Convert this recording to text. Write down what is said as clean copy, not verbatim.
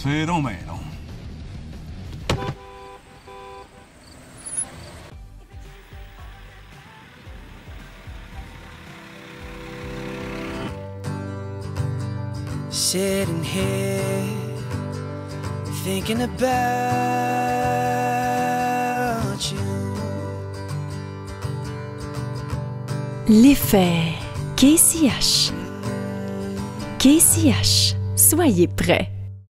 谁都没弄。 Sitting here, thinking about you. L'effet KCH. KCH, soyez prêts.